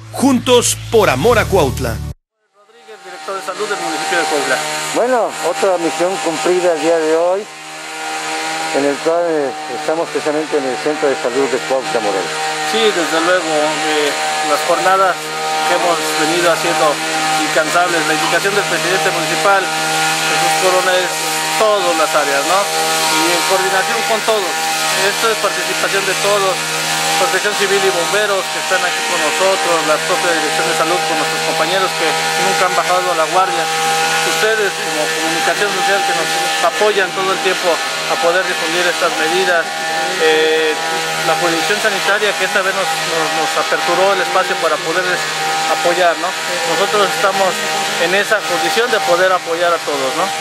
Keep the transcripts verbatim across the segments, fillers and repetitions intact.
Juntos por amor a Cuautla. Rodríguez, director de salud del municipio de Cuautla. Bueno, otra misión cumplida el día de hoy, en el cual eh, estamos precisamente en el Centro de Salud de Cuautla, Morelos. Sí, desde luego, eh, las jornadas que hemos venido haciendo incansables, la indicación del presidente municipal, Jesús Corona, es todas las áreas, ¿no? Y en coordinación con todos. Esto es participación de todos, Protección Civil y bomberos que están aquí con nosotros, la propia Dirección de Salud con nuestros compañeros que nunca han bajado a la guardia, ustedes como comunicación social que nos apoyan todo el tiempo a poder difundir estas medidas, eh, la jurisdicción sanitaria que esta vez nos, nos, nos aperturó el espacio para poderles apoyar, ¿no? Nosotros estamos en esa condición de poder apoyar a todos, ¿no?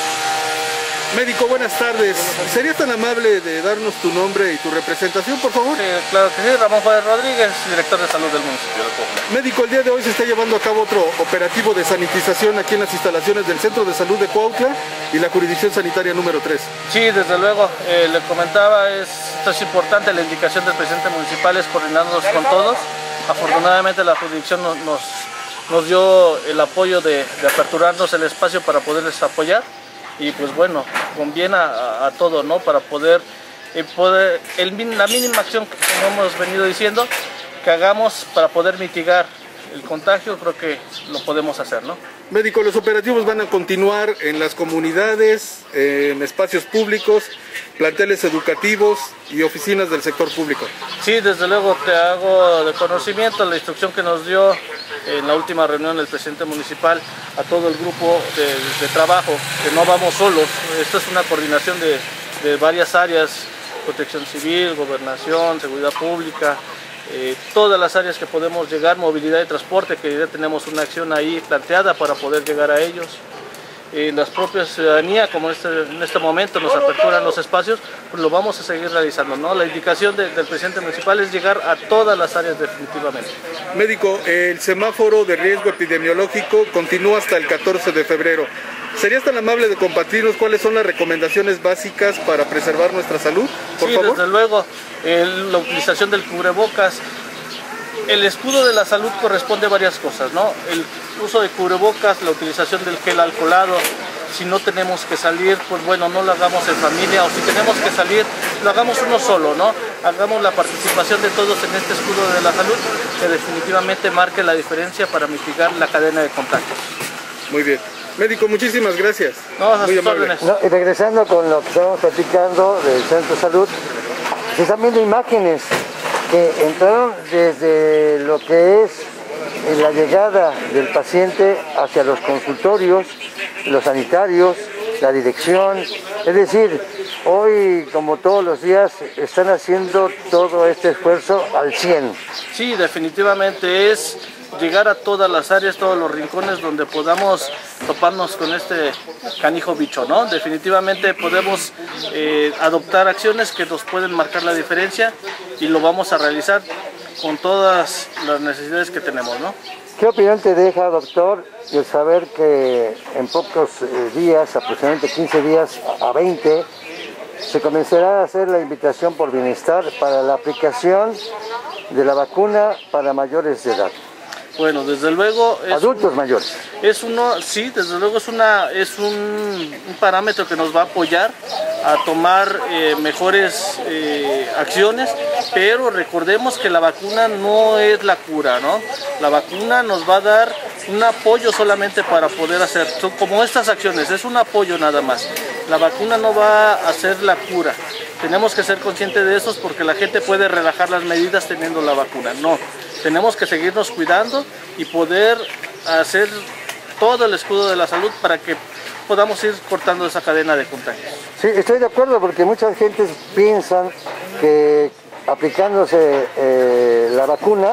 Médico, buenas tardes. ¿Serías tan amable de darnos tu nombre y tu representación, por favor? Sí, claro que sí, Ramón Juárez Rodríguez, director de salud del municipio de Cuautla. Médico, el día de hoy se está llevando a cabo otro operativo de sanitización aquí en las instalaciones del Centro de Salud de Cuautla y la jurisdicción sanitaria número tres. Sí, desde luego, eh, le comentaba, es, esto es importante, la indicación del presidente municipal es coordinarnos con todos. Afortunadamente la jurisdicción nos, nos, nos dio el apoyo de, de aperturarnos el espacio para poderles apoyar. Y pues bueno, conviene a, a todo, ¿no? Para poder, eh, poder el, la mínima acción que como hemos venido diciendo, que hagamos para poder mitigar el contagio, creo que lo podemos hacer, ¿no? Médico, los operativos van a continuar en las comunidades, en espacios públicos, planteles educativos y oficinas del sector público. Sí, desde luego te hago de conocimiento la instrucción que nos dio en la última reunión del presidente municipal a todo el grupo de, de trabajo, que no vamos solos. Esto es una coordinación de, de varias áreas, protección civil, gobernación, seguridad pública, eh, todas las áreas que podemos llegar, movilidad y transporte, que ya tenemos una acción ahí planteada para poder llegar a ellos. Eh, las propias ciudadanía, como este, en este momento nos aperturan los espacios, pues lo vamos a seguir realizando, ¿no? La indicación de, del presidente municipal es llegar a todas las áreas definitivamente. Médico, el semáforo de riesgo epidemiológico continúa hasta el catorce de febrero. ¿Serías tan amable de compartirnos cuáles son las recomendaciones básicas para preservar nuestra salud, por sí, favor? Desde luego, el, la utilización del cubrebocas. El escudo de la salud corresponde a varias cosas, ¿no? El uso de cubrebocas, la utilización del gel alcoholado. Si no tenemos que salir, pues bueno, no lo hagamos en familia, o si tenemos que salir, lo hagamos uno solo, ¿no? Hagamos la participación de todos en este escudo de la salud, que definitivamente marque la diferencia para mitigar la cadena de contagios. Muy bien. Médico, muchísimas gracias. No, a Muy sus amable. órdenes. No, y regresando con lo que estamos platicando del Centro de Salud, se están viendo imágenes que entraron desde lo que es la llegada del paciente hacia los consultorios, los sanitarios, la dirección. Es decir, hoy, como todos los días, están haciendo todo este esfuerzo al cien. Sí, definitivamente es llegar a todas las áreas, todos los rincones donde podamos toparnos con este canijo bicho, ¿no? Definitivamente podemos eh, adoptar acciones que nos pueden marcar la diferencia y lo vamos a realizar con todas las necesidades que tenemos, ¿no? ¿Qué opinión te deja, doctor, el saber que en pocos eh, días, aproximadamente quince días a veinte, se comenzará a hacer la invitación por bienestar para la aplicación de la vacuna para mayores de edad? Bueno, desde luego... Es Adultos un, mayores. Es uno, sí, desde luego es, una, es un, un parámetro que nos va a apoyar a tomar eh, mejores eh, acciones, pero recordemos que la vacuna no es la cura, ¿no? La vacuna nos va a dar un apoyo solamente para poder hacer, como estas acciones, es un apoyo nada más. La vacuna no va a hacer la cura. Tenemos que ser conscientes de eso porque la gente puede relajar las medidas teniendo la vacuna. No, tenemos que seguirnos cuidando y poder hacer todo el escudo de la salud para que podamos ir cortando esa cadena de contagios. Sí, estoy de acuerdo porque muchas gentes piensan que aplicándose eh, la vacuna,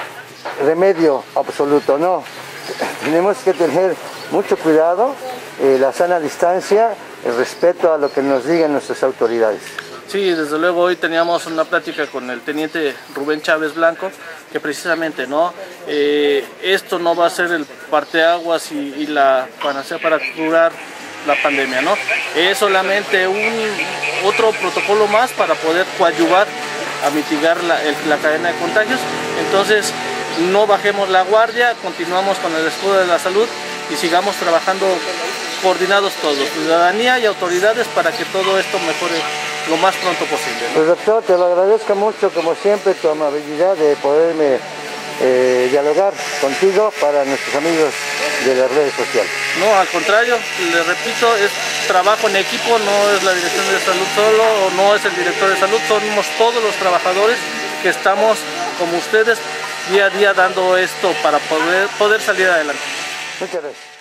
remedio absoluto, no. Tenemos que tener mucho cuidado, eh, la sana distancia, el respeto a lo que nos digan nuestras autoridades. Sí, desde luego hoy teníamos una plática con el teniente Rubén Chávez Blanco, que precisamente no, eh, esto no va a ser el parteaguas y, y la panacea para curar la pandemia, ¿no? Es solamente un otro protocolo más para poder coadyuvar a mitigar la, el, la cadena de contagios. Entonces, no bajemos la guardia, continuamos con el escudo de la salud y sigamos trabajando coordinados todos, ciudadanía y autoridades, para que todo esto mejore lo más pronto posible, ¿no? Pues doctor, te lo agradezco mucho, como siempre, tu amabilidad de poderme eh, dialogar contigo para nuestros amigos de las redes sociales. No, al contrario, le repito, es trabajo en equipo, no es la dirección de salud solo, o no es el director de salud, somos todos los trabajadores que estamos, como ustedes, día a día dando esto para poder, poder salir adelante. Muchas gracias.